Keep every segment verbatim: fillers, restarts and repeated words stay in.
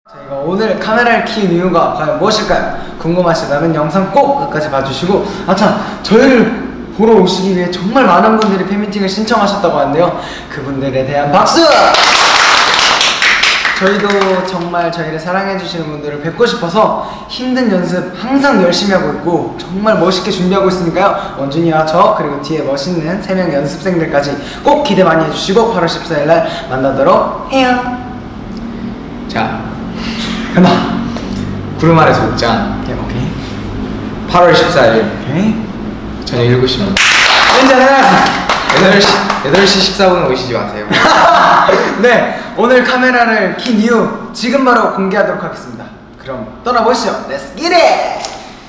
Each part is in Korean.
저희가 오늘 카메라를 킨 이유가 과연 무엇일까요? 궁금하시다면 영상 꼭 끝까지 봐주시고, 아참 저희를 보러 오시기 위해 정말 많은 분들이 팬미팅을 신청하셨다고 하는데요, 그분들에 대한 박수! 저희도 정말 저희를 사랑해주시는 분들을 뵙고 싶어서 힘든 연습 항상 열심히 하고 있고 정말 멋있게 준비하고 있으니까요, 원준이와 저 그리고 뒤에 멋있는 세 명의 연습생들까지 꼭 기대 많이 해주시고 팔월 십사일 날 만나도록 해요. 자, 하나 구름 아래 속장. 오케이, 오케이. 팔월 십사일 오케이. 저녁 일곱 시입니다. 진짜 해야지. 여덟 시 여덟 시 십사 분에 오시지 마세요. 네, 오늘 카메라를 킨 이유 지금 바로 공개하도록 하겠습니다. 그럼 떠나보시죠. Let's get it!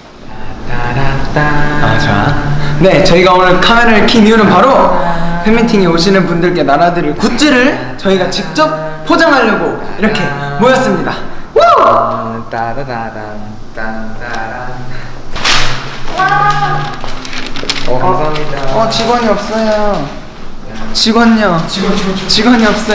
아, 좋아. 네, 저희가 오늘 카메라를 킨 이유는 바로 팬미팅에 오시는 분들께 나눠드릴 굿즈를 저희가 직접 포장하려고 이렇게 모였습니다. 우! 따다다단 딴따란. 어, 감사합니다. 어, 직원이 없어요. 직원요. 직원, 직원, 직원. 직원이 없어요.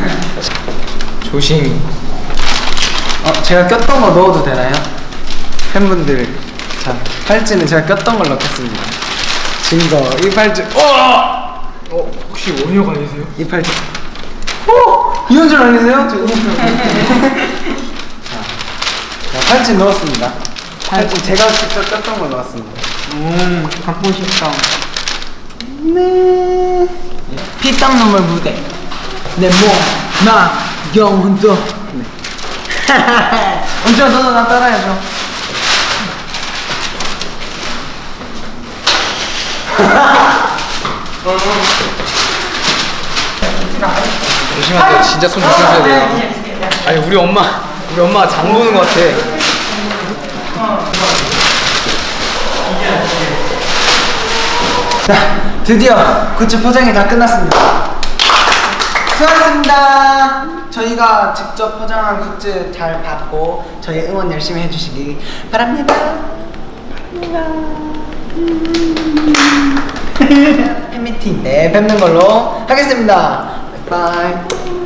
조심히. 어, 제가 꼈던 거 넣어도 되나요? 팬분들. 자, 팔찌는 제가 꼈던 걸 넣겠습니다. 증거, 이 팔찌. 어! 어, 혹시 원효가 아니세요? 이 팔찌. 어! 이현준 아니세요? 저 이현준. 자, 자, 팔찌 넣었습니다. 팔찌 제가 직접 꼈던 걸 넣었습니다. 음, 갖고 싶다. 네. 피땀 눈물 무대. 내 몸, 나, 영혼도. 네. 은주야, 너도 나 따라해줘. 조심하세요. 진짜 손 조심하셔야 돼요. 아니, 우리 엄마, 우리 엄마가 장 보는 것 같아. 자, 드디어 굿즈 포장이 다 끝났습니다. 수고하셨습니다. 저희가 직접 포장한 굿즈 잘 받고 저희 응원 열심히 해주시기 바랍니다. 바랍니다. 팬미팅 때 뵙는 걸로 하겠습니다. 바이바이.